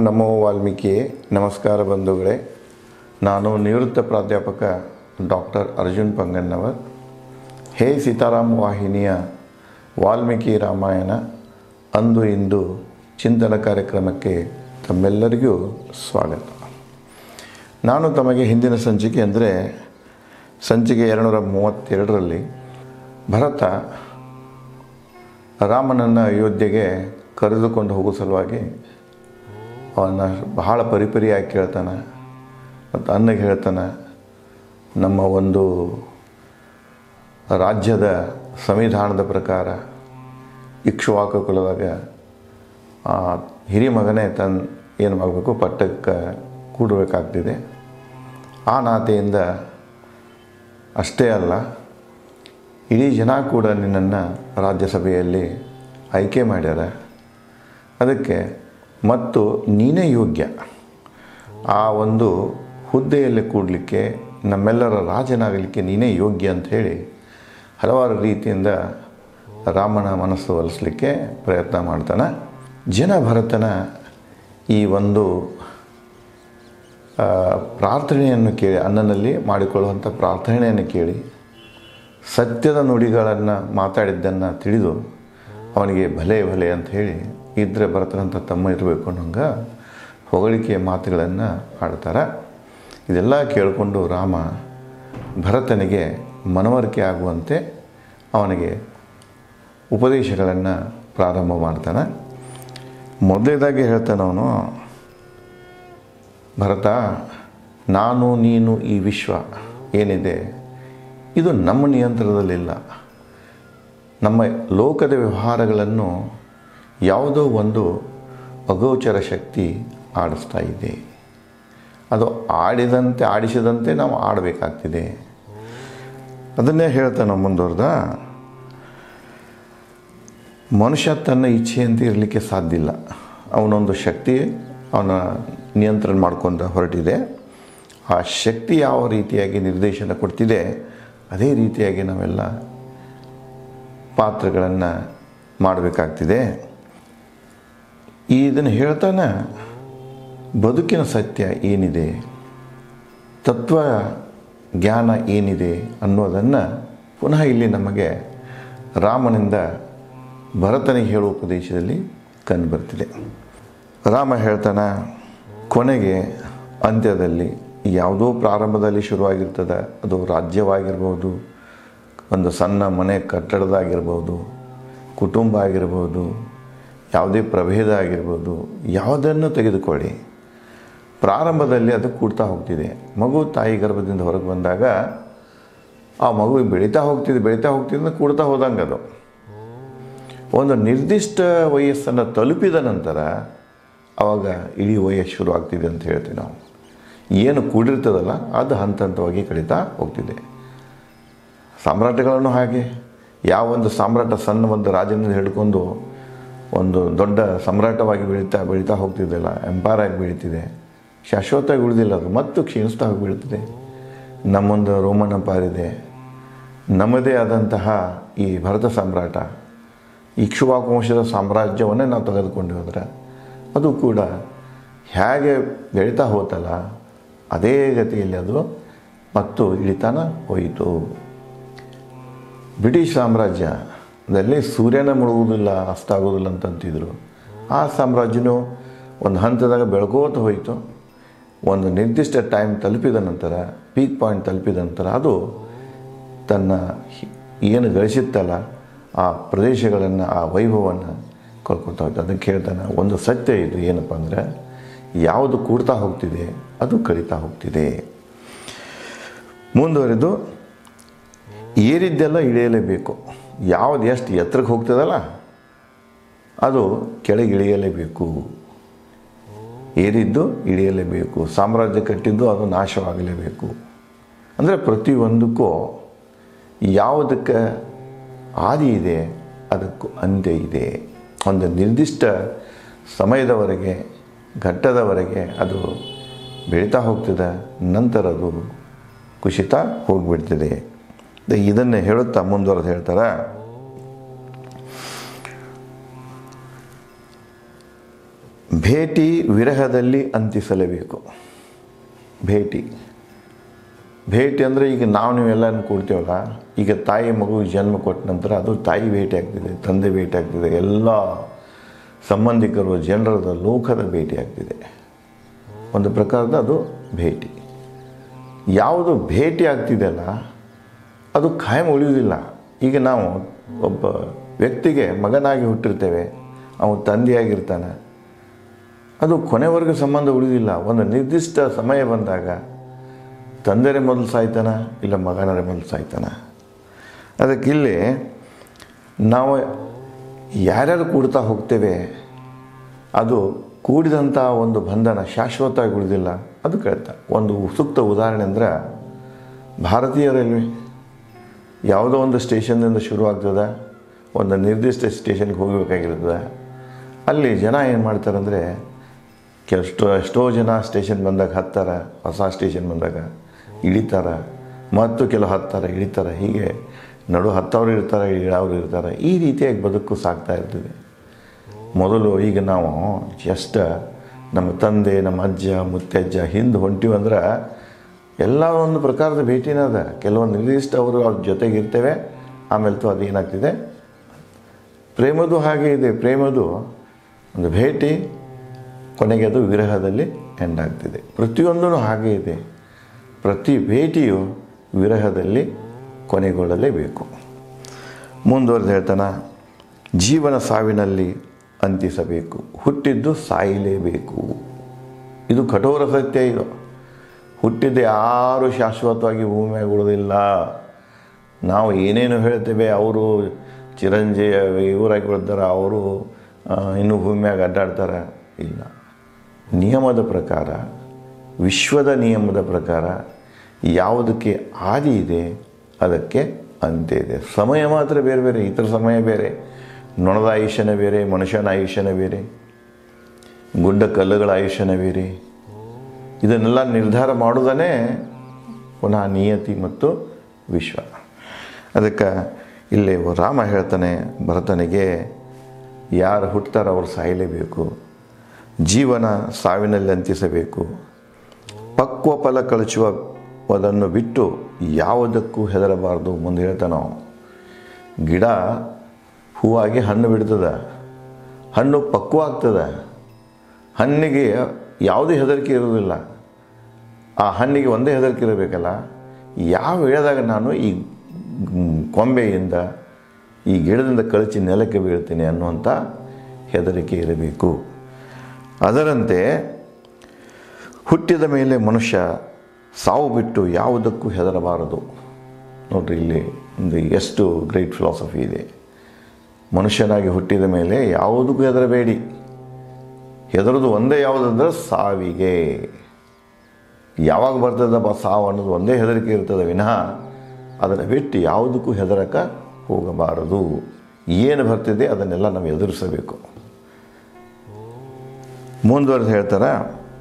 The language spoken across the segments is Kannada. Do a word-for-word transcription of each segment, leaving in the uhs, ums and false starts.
ನಮೋ ವಾಲ್ಮೀಕಿ. ನಮಸ್ಕಾರ ಬಂಧುಗಳೇ. ನಾನು ನಿವೃತ್ತ ಪ್ರಾಧ್ಯಾಪಕ ಡಾಕ್ಟರ್ ಅರ್ಜುನ್ ಪಂಗನ್ನವರ್. ಹೇ ಸೀತಾರಾಮ್ ವಾಹಿನಿಯ ವಾಲ್ಮೀಕಿ ರಾಮಾಯಣ ಅಂದು ಇಂದು ಚಿಂತನ ಕಾರ್ಯಕ್ರಮಕ್ಕೆ ತಮ್ಮೆಲ್ಲರಿಗೂ ಸ್ವಾಗತ. ನಾನು ತಮಗೆ ಹಿಂದಿನ ಸಂಚಿಕೆ ಅಂದರೆ ಸಂಚಿಕೆ ಎರಡುನೂರ ಮೂವತ್ತೆರಡರಲ್ಲಿ ಭರತ ರಾಮನನ್ನು ಅಯೋಧ್ಯೆಗೆ ಕರೆದುಕೊಂಡು ಹೋಗೋ ಸಲುವಾಗಿ ಅವನ ಬಹಳ ಪರಿಪರಿಯಾಗಿ ಕೇಳ್ತಾನೆ ಮತ್ತು ಅನ್ನಗೆ ಹೇಳ್ತಾನೆ, ನಮ್ಮ ಒಂದು ರಾಜ್ಯದ ಸಂವಿಧಾನದ ಪ್ರಕಾರ ಇಕ್ಷ್ವಾಕು ಕುಲದಾಗ ಹಿರಿಯ ಮಗನೇ ತನ್ನ ಏನು ಮಾಡಬೇಕು, ಪಟ್ಟಕ್ಕೆ ಕೂಡಬೇಕಾಗ್ತಿದೆ. ಆ ನಾತೆಯಿಂದ ಅಷ್ಟೇ ಅಲ್ಲ, ಇಡೀ ಜನ ಕೂಡ ನಿನ್ನನ್ನು ರಾಜ್ಯಸಭೆಯಲ್ಲಿ ಆಯ್ಕೆ ಮಾಡ್ಯಾರ. ಅದಕ್ಕೆ ಮತ್ತು ನೀನೇ ಯೋಗ್ಯ ಆ ಒಂದು ಹುದ್ದೆಯಲ್ಲಿ ಕೂಡಲಿಕ್ಕೆ, ನಮ್ಮೆಲ್ಲರ ರಾಜನಾಗಲಿಕ್ಕೆ ನೀನೇ ಯೋಗ್ಯ ಅಂಥೇಳಿ ಹಲವಾರು ರೀತಿಯಿಂದ ರಾಮನ ಮನಸ್ಸು ಒಲಿಸಲಿಕ್ಕೆ ಪ್ರಯತ್ನ ಮಾಡ್ತಾನೆ. ಜನ ಭರತನ ಈ ಒಂದು ಪ್ರಾರ್ಥನೆಯನ್ನು ಕೇಳಿ, ಅನ್ನನಲ್ಲಿ ಮಾಡಿಕೊಳ್ಳುವಂಥ ಪ್ರಾರ್ಥನೆಯನ್ನು ಕೇಳಿ ಸತ್ಯದ ನುಡಿಗಳನ್ನು ಮಾತಾಡಿದ್ದನ್ನು ತಿಳಿದು ಅವನಿಗೆ ಭಲೆ ಭಲೆ ಅಂತ ಹೇಳಿ, ಇದ್ದರೆ ಭರತನಂತ ತಮ್ಮ ಇರಬೇಕು ಅನ್ನೋಂಗೆ ಹೊಗಳಿಕೆಯ ಮಾತುಗಳನ್ನು ಆಡ್ತಾರೆ. ಇದೆಲ್ಲ ಕೇಳಿಕೊಂಡು ರಾಮ ಭರತನಿಗೆ ಮನವರಿಕೆ ಆಗುವಂತೆ ಅವನಿಗೆ ಉಪದೇಶಗಳನ್ನು ಪ್ರಾರಂಭ ಮಾಡ್ತಾನೆ. ಮೊದಲನೇದಾಗಿ ಹೇಳ್ತಾನೆ ಅವನು, ಭರತ, ನಾನು ನೀನು ಈ ವಿಶ್ವ ಏನಿದೆ ಇದು ನಮ್ಮ ನಿಯಂತ್ರಣದಲ್ಲಿಲ್ಲ. ನಮ್ಮ ಲೋಕದ ವ್ಯವಹಾರಗಳನ್ನು ಯಾವುದೋ ಒಂದು ಅಗೋಚರ ಶಕ್ತಿ ಆಡಿಸ್ತಾ ಇದೆ. ಅದು ಆಡಿದಂತೆ ಆಡಿಸಿದಂತೆ ನಾವು ಆಡಬೇಕಾಗ್ತಿದೆ. ಅದನ್ನೇ ಹೇಳ್ತಾನೆ ಮುಂದುವರೆದ, ಮನುಷ್ಯ ತನ್ನ ಇಚ್ಛೆಯಂತೆ ಇರಲಿಕ್ಕೆ ಸಾಧ್ಯ ಇಲ್ಲ. ಅವನೊಂದು ಶಕ್ತಿ ಅವನ ನಿಯಂತ್ರಣ ಮಾಡ್ಕೊಂಡು ಹೊರಟಿದೆ. ಆ ಶಕ್ತಿ ಯಾವ ರೀತಿಯಾಗಿ ನಿರ್ದೇಶನ ಕೊಡ್ತಿದೆ ಅದೇ ರೀತಿಯಾಗಿ ನಾವೆಲ್ಲ ಪಾತ್ರಗಳನ್ನು ಮಾಡಬೇಕಾಗ್ತಿದೆ. ಇದನ್ನು ಹೇಳ್ತಾನೆ ಬದುಕಿನ ಸತ್ಯ ಏನಿದೆ, ತತ್ವ ಜ್ಞಾನ ಏನಿದೆ ಅನ್ನೋದನ್ನು ಪುನಃ ಇಲ್ಲಿ ನಮಗೆ ರಾಮನಿಂದ ಭರತನಿಗೆ ಹೇಳುವ ಉಪದೇಶದಲ್ಲಿ ಕಂಡುಬರ್ತಿದೆ. ರಾಮ ಹೇಳ್ತಾನೆ, ಕೊನೆಗೆ ಅಂತ್ಯದಲ್ಲಿ ಯಾವುದೋ ಪ್ರಾರಂಭದಲ್ಲಿ ಶುರುವಾಗಿರ್ತದೆ, ಅದು ರಾಜ್ಯವಾಗಿರ್ಬೋದು, ಒಂದು ಸಣ್ಣ ಮನೆ ಕಟ್ಟಡದಾಗಿರ್ಬೋದು, ಕುಟುಂಬ ಆಗಿರ್ಬೋದು, ಯಾವುದೇ ಪ್ರಭೇದ ಆಗಿರ್ಬೋದು, ಯಾವುದನ್ನು ತೆಗೆದುಕೊಳ್ಳಿ, ಪ್ರಾರಂಭದಲ್ಲಿ ಅದು ಕೂಡ್ತಾ ಹೋಗ್ತಿದೆ. ಮಗು ತಾಯಿ ಗರ್ಭದಿಂದ ಹೊರಗೆ ಬಂದಾಗ ಆ ಮಗು ಬೆಳೀತಾ ಹೋಗ್ತಿದೆ ಬೆಳೀತಾ ಹೋಗ್ತಿದ್ದ ಕೂಡ್ತಾ ಹೋದಂಗೆ ಅದು ಒಂದು ನಿರ್ದಿಷ್ಟ ವಯಸ್ಸನ್ನು ತಲುಪಿದ ನಂತರ ಆವಾಗ ಇಡೀ ವಯಸ್ಸು ಶುರು ಆಗ್ತಿದೆ ಅಂತ ಹೇಳ್ತೀವಿ ನಾವು. ಏನು ಕೂಡಿರ್ತದಲ್ಲ ಅದು ಹಂತ ಹಂತವಾಗಿ ಕಳೀತಾ ಹೋಗ್ತಿದೆ. ಸಾಮ್ರಾಟಗಳನ್ನು ಹಾಗೆ, ಯಾವೊಂದು ಸಾಮ್ರಾಟ ಸಣ್ಣ ಒಂದು ರಾಜ್ಯದಿಂದ ಹಿಡ್ಕೊಂಡು ಒಂದು ದೊಡ್ಡ ಸಾಮ್ರಾಟವಾಗಿ ಬೆಳೀತಾ ಬೆಳೀತಾ ಹೋಗ್ತಿದ್ದೆಲ್ಲ, ಎಂಪೈರ್ ಆಗಿ ಬೆಳೀತಿದೆ, ಶಾಶ್ವತವಾಗಿ ಉಳಿದಿಲ್ಲ, ಅದು ಮತ್ತು ಕ್ಷೀಣಿಸ್ತಾ ಹೋಗಿ ಬೀಳ್ತಿದೆ. ನಮ್ಮೊಂದು ರೋಮನ್ ಎಂಪೈರ್ ಇದೆ, ನಮ್ಮದೇ ಆದಂತಹ ಈ ಭರತ ಸಾಮ್ರಾಟ ಇಕ್ಷ್ವಾಕು ವಂಶದ ಸಾಮ್ರಾಜ್ಯವನ್ನೇ ನಾವು ತೆಗೆದುಕೊಂಡು ಹೋದ್ರೆ ಅದು ಕೂಡ ಹೇಗೆ ಬೆಳೀತಾ ಹೋತಲ್ಲ ಅದೇ ಗತಿಯಲ್ಲಿ ಅದು ಮತ್ತು ಇಳಿತಾನ ಹೋಯಿತು. ಬ್ರಿಟಿಷ್ ಸಾಮ್ರಾಜ್ಯದಲ್ಲಿ ಸೂರ್ಯನ ಮುಳುಗುವುದಿಲ್ಲ, ಅಸ್ತಾಗೋದಿಲ್ಲ ಅಂತಂತಿದ್ರು. ಆ ಸಾಮ್ರಾಜ್ಯನೂ ಒಂದು ಹಂತದಾಗ ಬೆಳ್ಕೋತ ಹೋಯಿತು. ಒಂದು ನಿರ್ದಿಷ್ಟ ಟೈಮ್ ತಲುಪಿದ ನಂತರ, ಪೀಕ್ ಪಾಯಿಂಟ್ ತಲುಪಿದ ನಂತರ ಅದು ತನ್ನ ಏನು ಗಳಿಸಿತ್ತಲ್ಲ ಆ ಪ್ರದೇಶಗಳನ್ನು, ಆ ವೈಭವವನ್ನು ಕಳ್ಕೊತಾ ಹೋಯ್ತು. ಅದಕ್ಕೆ ಹೇಳ್ತಾನೆ, ಒಂದು ಸತ್ಯ ಇದು ಏನಪ್ಪ ಅಂದರೆ, ಯಾವುದು ಕೂಡ್ತಾ ಹೋಗ್ತಿದೆ ಅದು ಕಳೀತಾ ಹೋಗ್ತಿದೆ. ಮುಂದುವರೆದು ಏರಿದ್ದೆಲ್ಲ ಇಳಿಯಲೇಬೇಕು. ಯಾವುದು ಎಷ್ಟು ಎತ್ತರಕ್ಕೆ ಹೋಗ್ತದಲ್ಲ ಅದು ಕೆಳಗೆ ಇಳಿಯಲೇಬೇಕು. ಏರಿದ್ದು ಇಳಿಯಲೇಬೇಕು. ಸಾಮ್ರಾಜ್ಯ ಕಟ್ಟಿದ್ದು ಅದು ನಾಶವಾಗಲೇಬೇಕು. ಅಂದರೆ ಪ್ರತಿಯೊಂದಕ್ಕೂ ಯಾವುದಕ್ಕೆ ಆದಿ ಇದೆ ಅದಕ್ಕೂ ಅಂತ್ಯ ಇದೆ. ಒಂದು ನಿರ್ದಿಷ್ಟ ಸಮಯದವರೆಗೆ, ಘಟ್ಟದವರೆಗೆ ಅದು ಬೆಳೀತಾ ಹೋಗ್ತದೆ, ನಂತರ ಅದು ಕುಸಿತ ಹೋಗಿಬಿಡ್ತದೆ. ಇದನ್ನೇ ಹೇಳುತ್ತಾ ಮುಂದುವರೆದು ಹೇಳ್ತಾರೆ, ಭೇಟಿ ವಿರಹದಲ್ಲಿ ಅಂತಿಸಲೇಬೇಕು. ಭೇಟಿ ಭೇಟಿ ಅಂದರೆ ಈಗ ನಾವು ನೀವೆಲ್ಲ ಕೂಡ್ತೇವಲ್ಲ, ಈಗ ತಾಯಿ ಮಗುವಿಗೆ ಜನ್ಮ ಕೊಟ್ಟ ನಂತರ ಅದು ತಾಯಿ ಭೇಟಿ ಆಗ್ತಿದೆ, ತಂದೆ ಭೇಟಿ ಆಗ್ತಿದೆ, ಎಲ್ಲ ಸಂಬಂಧಿಕರು ಜನರದ ಲೋಕದ ಭೇಟಿ ಆಗ್ತಿದೆ. ಒಂದು ಪ್ರಕಾರದ ಅದು ಭೇಟಿ. ಯಾವುದು ಭೇಟಿ ಆಗ್ತಿದೆಯಲ್ಲ ಅದು ಕಾಯಂ ಉಳಿಯುವುದಿಲ್ಲ. ಈಗ ನಾವು ಒಬ್ಬ ವ್ಯಕ್ತಿಗೆ ಮಗನಾಗಿ ಹುಟ್ಟಿರ್ತೇವೆ, ಅವನು ತಂದೆಯಾಗಿರ್ತಾನೆ, ಅದು ಕೊನೆವರೆಗೂ ಸಂಬಂಧ ಉಳಿದಿಲ್ಲ. ಒಂದು ನಿರ್ದಿಷ್ಟ ಸಮಯ ಬಂದಾಗ ತಂದೆರೇ ಮೊದಲು ಸಾಯ್ತಾನ, ಇಲ್ಲ ಮಗನರೇ ಮೊದಲು ಸಾಯ್ತಾನ. ಅದಕ್ಕೆ ಇಲ್ಲಿ ನಾವು ಯಾರ್ಯಾರು ಕೂಡ್ತಾ ಹೋಗ್ತೇವೆ ಅದು ಕೂಡಿದಂಥ ಒಂದು ಬಂಧನ ಶಾಶ್ವತವಾಗಿ ಉಳಿದಿಲ್ಲ. ಅದು ಕೇಳ್ತಾ ಒಂದು ಸೂಕ್ತ ಉದಾಹರಣೆ ಅಂದರೆ ಭಾರತೀಯ ರೈಲ್ವೆ ಯಾವುದೋ ಒಂದು ಸ್ಟೇಷನ್ನಿಂದ ಶುರುವಾಗ್ತದೆ, ಒಂದು ನಿರ್ದಿಷ್ಟ ಸ್ಟೇಷನ್ಗೆ ಹೋಗಬೇಕಾಗಿರ್ತದೆ. ಅಲ್ಲಿ ಜನ ಏನು ಮಾಡ್ತಾರಂದರೆ ಕೆಲಷ್ಟು ಎಷ್ಟೋ ಜನ ಸ್ಟೇಷನ್ ಬಂದಾಗ ಹತ್ತಾರೆ, ಹೊಸ ಸ್ಟೇಷನ್ ಬಂದಾಗ ಇಳಿತಾರೆ, ಮತ್ತು ಕೆಲವು ಹತ್ತಾರೆ ಇಳಿತಾರೆ, ಹೀಗೆ ನಡು ಹತ್ತವ್ರು ಇರ್ತಾರೆ, ಇಳವ್ರು ಇರ್ತಾರೆ. ಈ ರೀತಿಯಾಗಿ ಬದುಕು ಸಾಗ್ತಾ ಇರ್ತದೆ. ಮೊದಲು ಈಗ ನಾವು ಜಸ್ಟ್ ನಮ್ಮ ತಂದೆ, ನಮ್ಮ ಅಜ್ಜ, ಮುತ್ತಜ್ಜ ಹಿಂದೆ ಹೊಂಟಿವಂದ್ರೆ ಎಲ್ಲ ಒಂದು ಪ್ರಕಾರದ ಭೇಟಿನ ಅದ. ಕೆಲವೊಂದು ನಿರ್ದಿಷ್ಟ ಅವರು ಅವ್ರ ಜೊತೆಗೆ ಇರ್ತೇವೆ, ಆಮೇಲೆ ತು ಅದು ಏನಾಗ್ತಿದೆ. ಪ್ರೇಮದು ಹಾಗೆ ಇದೆ. ಪ್ರೇಮದು ಒಂದು ಭೇಟಿ, ಕೊನೆಗೆ ಅದು ವಿರಹದಲ್ಲಿ ಎಂಡ್ ಆಗ್ತಿದೆ. ಪ್ರತಿಯೊಂದೂ ಹಾಗೆ ಇದೆ. ಪ್ರತಿ ಭೇಟಿಯು ವಿರಹದಲ್ಲಿ ಕೊನೆಗೊಳ್ಳಲೇಬೇಕು. ಮುಂದುವರೆದು ಹೇಳ್ತಾನೆ, ಜೀವನ ಸಾವಿನಲ್ಲಿ ಅಂತಿಸಬೇಕು, ಹುಟ್ಟಿದ್ದು ಸಾಯಲೇಬೇಕು. ಇದು ಕಠೋರ ಸತ್ಯ. ಇದು ಹುಟ್ಟಿದ್ದು ಯಾರೂ ಶಾಶ್ವತವಾಗಿ ಭೂಮಿಯಾಗಿ ಉಳಿದಿಲ್ಲ. ನಾವು ಏನೇನು ಹೇಳ್ತೇವೆ, ಅವರು ಚಿರಂಜೀವಿ ಇವರಾಗಿ ಬಿಡ್ತಾರೆ, ಅವರು ಇನ್ನೂ ಭೂಮಿಯಾಗಿ ಅಡ್ಡಾಡ್ತಾರೆ. ಇಲ್ಲ, ನಿಯಮದ ಪ್ರಕಾರ, ವಿಶ್ವದ ನಿಯಮದ ಪ್ರಕಾರ ಯಾವುದಕ್ಕೆ ಆದಿ ಇದೆ ಅದಕ್ಕೆ ಅಂತ್ಯ ಇದೆ. ಸಮಯ ಮಾತ್ರ ಬೇರೆ ಬೇರೆ, ಇತರ ಸಮಯ ಬೇರೆ. ನೊಣದ ಆಯುಷ್ಯನೇ ಬೇರೆ, ಮನುಷ್ಯನ ಆಯುಷ್ಯನೇ ಬೇರೆ, ಗುಡ್ಡ ಕಲ್ಲುಗಳ ಆಯುಷ್ಯನೇ ಬೇರೆ. ಇದನ್ನೆಲ್ಲ ನಿರ್ಧಾರ ಮಾಡೋದನ್ನೇ ಪುನಃ ನಿಯತಿ ಮತ್ತು ವಿಶ್ವ. ಅದಕ್ಕೆ ಇಲ್ಲಿ ರಾಮ ಹೇಳ್ತಾನೆ ಭರತನಿಗೆ, ಯಾರು ಹುಟ್ಟುತ್ತಾರೋ ಅವರು ಸಾಯಲೇಬೇಕು, ಜೀವನ ಸಾವಿನಲ್ಲಿ ಅಂತಿಸಬೇಕು, ಪಕ್ವ ಫಲ ಕಳಚುವುದನ್ನು ಬಿಟ್ಟು ಯಾವುದಕ್ಕೂ ಹೆದರಬಾರ್ದು. ಮುಂದೆ ಹೇಳ್ತಾನೋ, ಗಿಡ ಹೂವಾಗಿ ಹಣ್ಣು ಬಿಡ್ತದೆ, ಹಣ್ಣು ಪಕ್ವ ಆಗ್ತದೆ, ಹಣ್ಣಿಗೆ ಯಾವುದೇ ಹೆದರಿಕೆ ಇರೋದಿಲ್ಲ. ಆ ಹಣ್ಣಿಗೆ ಒಂದೇ ಹೆದರಿಕೆ ಇರಬೇಕಲ್ಲ, ಯಾವ ವೇಳೆದಾಗ ನಾನು ಈ ಕೊಂಬೆಯಿಂದ ಈ ಗಿಡದಿಂದ ಕಳಚಿ ನೆಲಕ್ಕೆ ಬೀಳ್ತೀನಿ ಅನ್ನುವಂಥ ಹೆದರಿಕೆ ಇರಬೇಕು. ಅದರಂತೆ ಹುಟ್ಟಿದ ಮೇಲೆ ಮನುಷ್ಯ ಸಾವು ಬಿಟ್ಟು ಯಾವುದಕ್ಕೂ ಹೆದರಬಾರದು. ನೋಡ್ರಿ, ಇಲ್ಲಿ ಒಂದು ಎಷ್ಟು ಗ್ರೇಟ್ ಫಿಲಾಸಫಿ ಇದೆ. ಮನುಷ್ಯನಾಗಿ ಹುಟ್ಟಿದ ಮೇಲೆ ಯಾವುದಕ್ಕೂ ಹೆದರಬೇಡಿ. ಹೆದರೋದು ಒಂದೇ ಯಾವುದಂದ್ರೆ ಸಾವಿಗೆ. ಯಾವಾಗ ಬರ್ತದಪ್ಪ ಸಾವು ಅನ್ನೋದು ಒಂದೇ ಹೆದರಿಕೆ ಇರ್ತದೆ ವಿನಃ ಅದನ್ನು ಬಿಟ್ಟು ಯಾವುದಕ್ಕೂ ಹೆದರಕ್ಕೆ ಹೋಗಬಾರದು. ಏನು ಬರ್ತಿದೆ ಅದನ್ನೆಲ್ಲ ನಾವು ಎದುರಿಸಬೇಕು. ಮುಂದುವರೆದು ಹೇಳ್ತಾರೆ,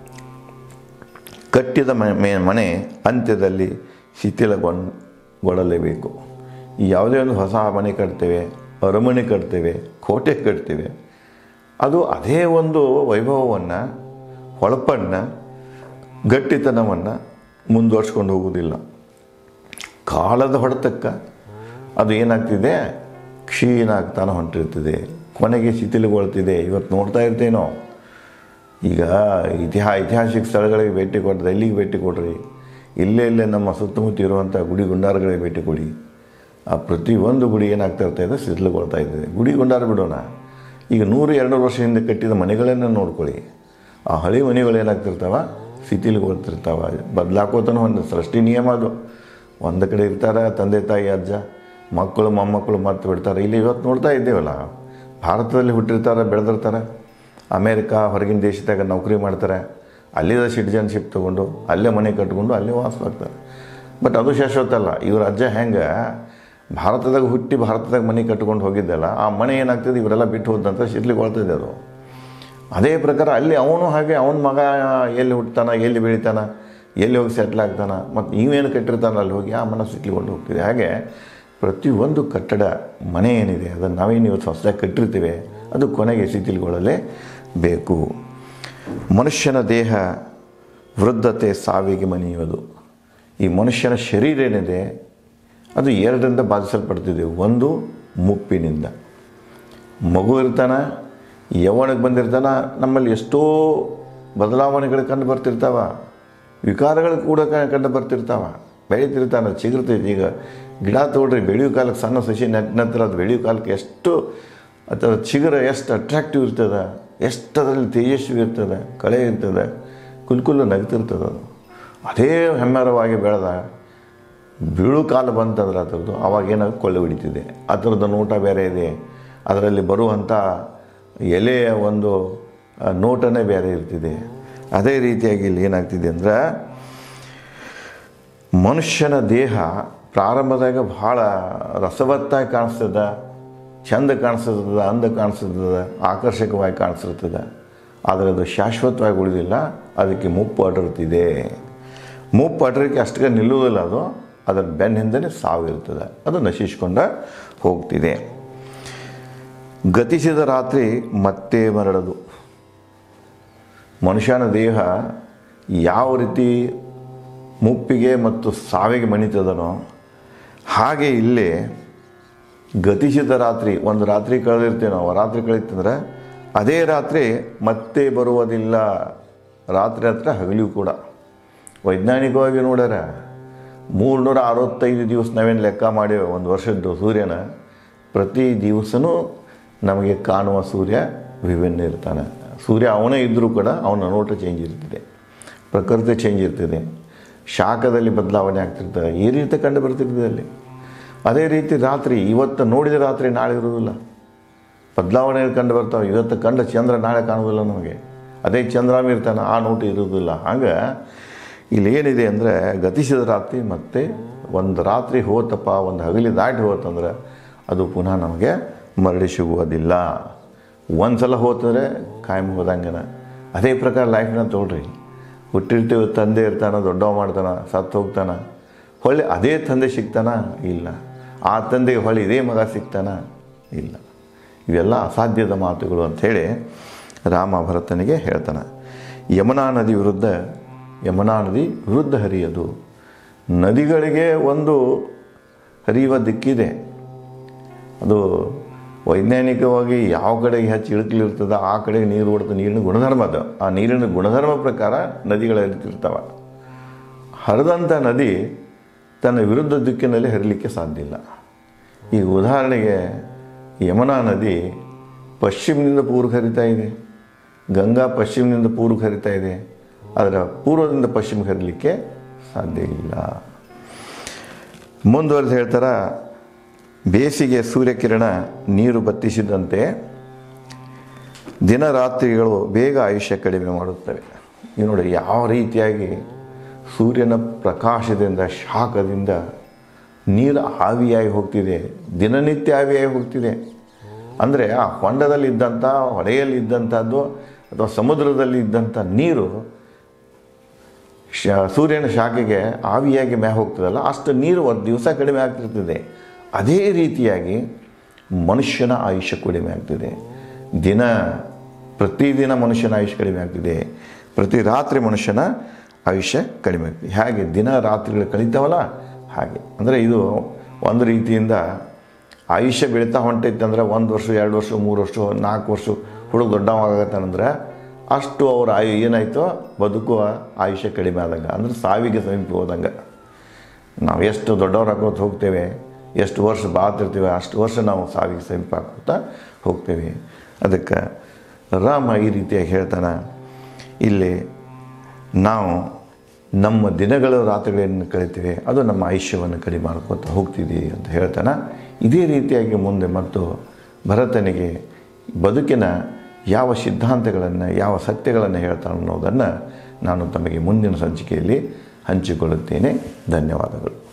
ಕಟ್ಟಿದ ಮನೆ ಅಂತ್ಯದಲ್ಲಿ ಶಿಥಿಲಗೊಳ್ಳಲೇಬೇಕು. ಯಾವುದೇ ಒಂದು ಹೊಸ ಮನೆ ಕಟ್ತೇವೆ, ಅರಮನೆ ಕಟ್ತೇವೆ, ಕೋಟೆ ಕಟ್ತೇವೆ, ಅದು ಅದೇ ಒಂದು ವೈಭವವನ್ನು, ಹೊಳಪನ್ನು, ಗಟ್ಟಿತನವನ್ನು ಮುಂದುವರ್ಸ್ಕೊಂಡು ಹೋಗುವುದಿಲ್ಲ. ಕಾಲದ ಹೊಡೆತಕ್ಕೆ ಅದು ಏನಾಗ್ತಿದೆ, ಕ್ಷೀಣ ಆಗ್ತಾನೆ ಹೊಂಟಿರ್ತದೆ, ಕೊನೆಗೆ ಶಿಥಿಲಗೊಳ್ತಿದೆ. ಇವತ್ತು ನೋಡ್ತಾ ಇರ್ತೇನೋ, ಈಗ ಇತಿಹಾ ಐತಿಹಾಸಿಕ ಸ್ಥಳಗಳಿಗೆ ಭೇಟಿ ಕೊಟ್ಟರೆ, ಎಲ್ಲಿಗೆ ಭೇಟಿ ಕೊಡ್ರಿ, ಇಲ್ಲೇ ಇಲ್ಲೇ ನಮ್ಮ ಸುತ್ತಮುತ್ತ ಇರುವಂಥ ಗುಡಿ ಗುಂಡಾರಗಳಿಗೆ ಭೇಟಿ ಕೊಡಿ. ಆ ಪ್ರತಿಯೊಂದು ಗುಡಿ ಏನಾಗ್ತಾ ಇರ್ತದೆ, ಶಿಥಿಲಗೊಳ್ತಾ ಇರ್ತದೆ. ಗುಡಿ ಗುಂಡಾರ ಬಿಡೋಣ, ಈಗ ನೂರು ಎರಡು ವರ್ಷ ಹಿಂದೆ ಕಟ್ಟಿದ ಮನೆಗಳನ್ನು ನೋಡ್ಕೊಳ್ಳಿ. ಆ ಹಳೆ ಮನೆಗಳು ಏನಾಗ್ತಿರ್ತಾವ, ಶಿಥಿಲಗೊಳ್ತಿರ್ತಾವ. ಬದಲಾಕೋತನೂ ಒಂದು ಸೃಷ್ಟಿ ನಿಯಮ ಅದು. ಒಂದು ಕಡೆ ಇರ್ತಾರೆ ತಂದೆ ತಾಯಿ ಅಜ್ಜ, ಮಕ್ಕಳು ಮೊಮ್ಮಕ್ಕಳು ಮತ್ತೆ ಬಿಡ್ತಾರೆ. ಇಲ್ಲಿ ಇವತ್ತು ನೋಡ್ತಾ ಇದ್ದೇವಲ್ಲ, ಭಾರತದಲ್ಲಿ ಹುಟ್ಟಿರ್ತಾರೆ, ಬೆಳೆದಿರ್ತಾರೆ, ಅಮೇರಿಕಾ ಹೊರಗಿನ ದೇಶದಾಗ ನೌಕರಿ ಮಾಡ್ತಾರೆ, ಅಲ್ಲಿದ ಸಿಟಿಜನ್ಶಿಪ್ ತೊಗೊಂಡು ಅಲ್ಲೇ ಮನೆ ಕಟ್ಕೊಂಡು ಅಲ್ಲೇ ವಾಸವಾಗ್ತಾರೆ. ಬಟ್ ಅದು ಶಾಶ್ವತ ಅಲ್ಲ. ಇವ್ರ ಅಜ್ಜ ಹೆಂಗೆ ಭಾರತದಾಗ ಹುಟ್ಟಿ ಭಾರತದಾಗ ಮನೆ ಕಟ್ಕೊಂಡು ಹೋಗಿದ್ದಲ್ಲ, ಆ ಮನೆ ಏನಾಗ್ತದೆ, ಇವರೆಲ್ಲ ಬಿಟ್ಟು ಹೋದಂತ ಶಿಥಿಲಗೊಳ್ತದೆ ಅದು. ಅದೇ ಪ್ರಕಾರ ಅಲ್ಲಿ ಅವನು ಹಾಗೆ, ಅವನ ಮಗ ಎಲ್ಲಿ ಹುಟ್ಟತಾನ, ಎಲ್ಲಿ ಬೆಳಿತಾನ, ಎಲ್ಲಿ ಹೋಗಿ ಸೆಟ್ಲ್ ಆಗ್ತಾನ, ಮತ್ತು ನೀವೇನು ಕಟ್ಟಿರ್ತಾನ ಅಲ್ಲಿ ಹೋಗಿ ಆ ಮನೆ ಶಿಥಿಲಗೊಂಡು ಹೋಗ್ತಿದೆ. ಹಾಗೆ ಪ್ರತಿಯೊಂದು ಕಟ್ಟಡ, ಮನೆ ಏನಿದೆ ಅದನ್ನು ನಾವೇನು ಇವತ್ತು ಹೊಸದಾಗಿ ಕಟ್ಟಿರ್ತೀವಿ, ಅದು ಕೊನೆಗೆ ಶಿಥಿಲಗೊಳ್ಳಲೇ ಬೇಕು. ಮನುಷ್ಯನ ದೇಹ ವೃದ್ಧತೆ ಸಾವಿಗೆ ಮಣಿಯುವುದು. ಈ ಮನುಷ್ಯನ ಶರೀರ ಏನಿದೆ ಅದು ಎರಡರಿಂದ ಬಾಧಿಸಲ್ಪಡ್ತಿದೆ. ಒಂದು ಮುಪ್ಪಿನಿಂದ. ಮಗು ಇರ್ತಾನೆ, ಯೌವನಕ್ಕೆ ಬಂದಿರ್ತಾನೆ, ನಮ್ಮಲ್ಲಿ ಎಷ್ಟೋ ಬದಲಾವಣೆಗಳು ಕಂಡು ಬರ್ತಿರ್ತಾವ, ವಿಕಾರಗಳು ಕೂಡ ಕಂಡು ಬರ್ತಿರ್ತಾವ. ಬೆಳೀತಿರ್ತಾನೆ, ಚಿಗುರ್ತೈತಿ. ಈಗ ಗಿಡ ತೋಡ್ರಿ, ಬೆಳೆಯೋ ಕಾಲಕ್ಕೆ ಸಣ್ಣ ಸಸಿ ನೆಟ್ ನಂತರ ಅದು ಬೆಳೆಯೋ ಕಾಲಕ್ಕೆ ಎಷ್ಟು ಅಥವಾ ಚಿಗುರ ಎಷ್ಟು ಅಟ್ರಾಕ್ಟಿವ್ ಇರ್ತದೆ, ಎಷ್ಟು ಅದರಲ್ಲಿ ತೇಜಸ್ವಿ ಇರ್ತದೆ, ಕಳೆ ಇರ್ತದೆ, ಕುಲ್ಕುಲ್ಲು ನಗ್ತಿರ್ತದೆ. ಅದು ಅದೇ ಹೆಮ್ಮರವಾಗಿ ಬೆಳೆದ ಬೀಳು ಕಾಲ ಬಂತಂದ್ರೆ ಅದರದ್ದು ಅವಾಗೇನಾಗ ಕೊಳ್ಳೆ ಹೊಡಿತಿದೆ. ಅದರದ್ದು ನೋಟ ಬೇರೆ ಇದೆ, ಅದರಲ್ಲಿ ಬರುವಂಥ ಎಲೆಯ ಒಂದು ನೋಟನೇ ಬೇರೆ ಇರ್ತಿದೆ. ಅದೇ ರೀತಿಯಾಗಿ ಇಲ್ಲಿ ಏನಾಗ್ತಿದೆ ಅಂದ್ರೆ ಮನುಷ್ಯನ ದೇಹ ಪ್ರಾರಂಭದಾಗ ಭಾಳ ರಸವತ್ತಾಗಿ ಕಾಣಿಸ್ತದೆ, ಚಂದ ಕಾಣಿಸ್ತದ, ಅಂದ ಕಾಣಿಸ್ತದ, ಆಕರ್ಷಕವಾಗಿ ಕಾಣಿಸಿರ್ತದೆ. ಆದರೆ ಅದು ಶಾಶ್ವತವಾಗಿ ಉಳಿದಿಲ್ಲ, ಅದಕ್ಕೆ ಮುಪ್ಪು ಅಡರ್ತಿದೆ. ಮುಪ್ಪು ಅಡರಿಕೆ ಅಷ್ಟಕ್ಕೆ ನಿಲ್ಲುವುದಿಲ್ಲ, ಅದು ಅದರ ಬೆನ್ನಿಂದಲೇ ಸಾವು ಇರ್ತದೆ, ಅದು ನಶಿಸಿಕೊಂಡ ಹೋಗ್ತಿದೆ. ಗತಿಸಿದ ರಾತ್ರಿ ಮತ್ತೆ ಮರಳದು. ಮನುಷ್ಯನ ದೇಹ ಯಾವ ರೀತಿ ಮುಪ್ಪಿಗೆ ಮತ್ತು ಸಾವಿಗೆ ಮಣಿತದನೋ ಹಾಗೆ ಇಲ್ಲೇ ಗತಿಸಿದ ರಾತ್ರಿ, ಒಂದು ರಾತ್ರಿ ಕಳೆದಿರ್ತೇವೆ ನಾವು, ರಾತ್ರಿ ಕಳೀತಂದ್ರೆ ಅದೇ ರಾತ್ರಿ ಮತ್ತೆ ಬರುವುದಿಲ್ಲ. ರಾತ್ರಿ ಹತ್ರ ಹಗಲಿಯೂ ಕೂಡ ವೈಜ್ಞಾನಿಕವಾಗಿ ನೋಡ್ಯಾರ. ಮೂರ್ನೂರ ಅರವತ್ತೈದು ದಿವಸ ನಾವೇನು ಲೆಕ್ಕ ಮಾಡೇವೆ ಒಂದು ವರ್ಷದ್ದು ಸೂರ್ಯನ, ಪ್ರತಿ ದಿವಸನೂ ನಮಗೆ ಕಾಣುವ ಸೂರ್ಯ ವಿಭಿನ್ನ ಇರ್ತಾನೆ. ಸೂರ್ಯ ಅವನೇ ಇದ್ದರೂ ಕೂಡ ಅವನ ನೋಟ ಚೇಂಜ್ ಇರ್ತದೆ, ಪ್ರಕೃತಿ ಚೇಂಜ್ ಇರ್ತದೆ, ಶಾಖದಲ್ಲಿ ಬದಲಾವಣೆ ಆಗ್ತಿರ್ತದೆ, ಈ ರೀತಿ ಕಂಡು ಬರ್ತಿರ್ತದೆ ಅಲ್ಲಿ. ಅದೇ ರೀತಿ ರಾತ್ರಿ, ಇವತ್ತು ನೋಡಿದ ರಾತ್ರಿ ನಾಳೆ ಇರೋದಿಲ್ಲ, ಬದಲಾವಣೆ ಕಂಡು ಬರ್ತಾವೆ. ಇವತ್ತು ಕಂಡ ಚಂದ್ರ ನಾಳೆ ಕಾಣೋದಿಲ್ಲ ನಮಗೆ, ಅದೇ ಚಂದ್ರಾಮಿ ಇರ್ತಾನೆ, ಆ ನೋಟ ಇರೋದಿಲ್ಲ. ಹಾಗೆ ಇಲ್ಲಿ ಏನಿದೆ ಅಂದರೆ ಗತಿಸಿದ ರಾತ್ರಿ ಮತ್ತೆ ಒಂದು ರಾತ್ರಿ ಹೋತಪ್ಪ, ಒಂದು ಹಗಲಿ ದಾಟಿ ಹೋತಂದ್ರೆ ಅದು ಪುನಃ ನಮಗೆ ಮರಳಿ ಸಿಗುವುದಿಲ್ಲ. ಒಂದು ಸಲ ಹೋತಂದರೆ ಕಾಯಂ ಹೋದಂಗನ. ಅದೇ ಪ್ರಕಾರ ಲೈಫ್ನ ತೊಗೊಳ್ರಿ. ಹುಟ್ಟಿರ್ತೀವಿ, ತಂದೆ ಇರ್ತಾನೆ, ದೊಡ್ಡವ ಮಾಡ್ತಾನೆ, ಸತ್ತು ಹೋಗ್ತಾನೆ, ಹೊಳ್ಳಿ ಅದೇ ತಂದೆ ಸಿಗ್ತಾನ? ಇಲ್ಲ. ಆ ತಂದೆಗೆ ಹೊಳ್ಳಿ ಇದೇ ಮಗ ಸಿಗ್ತಾನ? ಇಲ್ಲ. ಇವೆಲ್ಲ ಅಸಾಧ್ಯದ ಮಾತುಗಳು ಅಂಥೇಳಿ ರಾಮ ಭರತನಿಗೆ ಹೇಳ್ತಾನೆ. ಯಮುನಾ ನದಿ ವಿರುದ್ಧ ಯಮುನಾ ನದಿ ವಿರುದ್ಧ ಹರಿಯೋದು. ನದಿಗಳಿಗೆ ಒಂದು ಹರಿಯುವ ದಿಕ್ಕಿದೆ. ಅದು ವೈಜ್ಞಾನಿಕವಾಗಿ ಯಾವ ಕಡೆಗೆ ಹೆಚ್ಚು ಇಳುಕಲಿರ್ತದೆ ಆ ಕಡೆಗೆ ನೀರು ಓಡ್ತದೆ. ನೀರಿನ ಗುಣಧರ್ಮ ಅದು. ಆ ನೀರಿನ ಗುಣಧರ್ಮ ಪ್ರಕಾರ ನದಿಗಳು ಹರಿತಿರ್ತಾವೆ. ಹರಿದಂಥ ನದಿ ತನ್ನ ವಿರುದ್ಧ ದಿಕ್ಕಿನಲ್ಲಿ ಹರಿಲಿಕ್ಕೆ ಸಾಧ್ಯ ಇಲ್ಲ. ಈಗ ಉದಾಹರಣೆಗೆ ಯಮುನಾ ನದಿ ಪಶ್ಚಿಮದಿಂದ ಪೂರ್ವಕ್ಕೆ ಹರಿತಾ ಇದೆ, ಗಂಗಾ ಪಶ್ಚಿಮದಿಂದ ಪೂರ್ವಕ್ಕೆ ಹರಿತಾ ಇದೆ, ಅದರ ಪೂರ್ವದಿಂದ ಪಶ್ಚಿಮಕ್ಕೆ ಹರಿಲಿಕ್ಕೆ ಸಾಧ್ಯ ಇಲ್ಲ. ಮುಂದುವರೆದು ಹೇಳ್ತಾರೆ, ಬೇಸಿಗೆ ಸೂರ್ಯಕಿರಣ ನೀರು ಬತ್ತಿಸಿದಂತೆ ದಿನ ರಾತ್ರಿಗಳು ಬೇಗ ಆಯುಷ್ಯ ಕಡಿಮೆ ಮಾಡುತ್ತವೆ. ನೀವು ನೋಡಿ ಯಾವ ರೀತಿಯಾಗಿ ಸೂರ್ಯನ ಪ್ರಕಾಶದಿಂದ, ಶಾಖದಿಂದ ನೀರು ಆವಿಯಾಗಿ ಹೋಗ್ತಿದೆ, ದಿನನಿತ್ಯ ಆವಿಯಾಗಿ ಹೋಗ್ತಿದೆ. ಅಂದರೆ ಆ ಹೊಂಡದಲ್ಲಿ ಇದ್ದಂಥ, ಹೊಳೆಯಲ್ಲಿ ಇದ್ದಂಥದ್ದು ಅಥವಾ ಸಮುದ್ರದಲ್ಲಿ ಇದ್ದಂಥ ನೀರು ಶ ಸೂರ್ಯನ ಶಾಖೆಗೆ ಆವಿಯಾಗಿ ಮ್ಯಾ ಹೋಗ್ತದಲ್ಲ, ಅಷ್ಟು ನೀರು ಒಂದು ದಿವಸ ಕಡಿಮೆ ಆಗ್ತಿರ್ತದೆ. ಅದೇ ರೀತಿಯಾಗಿ ಮನುಷ್ಯನ ಆಯುಷ್ಯ ಕಡಿಮೆ ಆಗ್ತಿದೆ. ದಿನ ಪ್ರತಿದಿನ ಮನುಷ್ಯನ ಆಯುಷ್ಯ ಕಡಿಮೆ ಆಗ್ತಿದೆ. ಪ್ರತಿ ರಾತ್ರಿ ಮನುಷ್ಯನ ಆಯುಷ್ಯ ಕಡಿಮೆ ಆಗ್ತಿದೆ. ಹಾಗೆ ದಿನ ರಾತ್ರಿಗಳು ಕಳೀತಾವಲ್ಲ ಹಾಗೆ. ಅಂದರೆ ಇದು ಒಂದು ರೀತಿಯಿಂದ ಆಯುಷ್ಯ ಬೆಳೀತಾ ಹೊಂಟೈತೆ ಅಂದರೆ ಒಂದು ವರ್ಷ, ಎರಡು ವರ್ಷ, ಮೂರು ವರ್ಷ, ನಾಲ್ಕು ವರ್ಷ ಹುಡುಗ ದೊಡ್ಡವಾಗತ್ತಂದ್ರೆ ಅಷ್ಟು ಅವ್ರ ಆಯು ಏನಾಯಿತೋ ಬದುಕುವ ಆಯುಷ್ಯ ಕಡಿಮೆ ಆದಂಗೆ, ಅಂದರೆ ಸಾವಿಗೆ ಸಮೀಪ ಹೋದಂಗೆ. ನಾವು ಎಷ್ಟು ದೊಡ್ಡವ್ರು ಹಾಕೋತ ಹೋಗ್ತೇವೆ, ಎಷ್ಟು ವರ್ಷ ಬಾಳ್ತಿರ್ತೀವಿ, ಅಷ್ಟು ವರ್ಷ ನಾವು ಸಾವಿಗೆ ಸಮೀಪ ಹಾಕೋತಾ ಹೋಗ್ತೇವೆ. ಅದಕ್ಕೆ ರಾಮ ಈ ರೀತಿಯಾಗಿ ಹೇಳ್ತಾನೆ, ಇಲ್ಲಿ ನಾವು ನಮ್ಮ ದಿನಗಳ ರಾತ್ರಿಗಳನ್ನು ಕಳಿತೀವಿ, ಅದು ನಮ್ಮ ಆಯುಷ್ಯವನ್ನು ಕಡಿಮೆ ಮಾಡ್ಕೊತ ಹೋಗ್ತಿದ್ದೀವಿ ಅಂತ ಹೇಳ್ತಾನೆ. ಇದೇ ರೀತಿಯಾಗಿ ಮುಂದೆ ಮತ್ತು ಭರತನಿಗೆ ಬದುಕಿನ ಯಾವ ಸಿದ್ಧಾಂತಗಳನ್ನು, ಯಾವ ಸತ್ಯಗಳನ್ನು ಹೇಳ್ತಾನೆ ಅನ್ನೋದನ್ನು ನಾನು ತಮಗೆ ಮುಂದಿನ ಸಂಚಿಕೆಯಲ್ಲಿ ಹಂಚಿಕೊಳ್ಳುತ್ತೇನೆ. ಧನ್ಯವಾದಗಳು.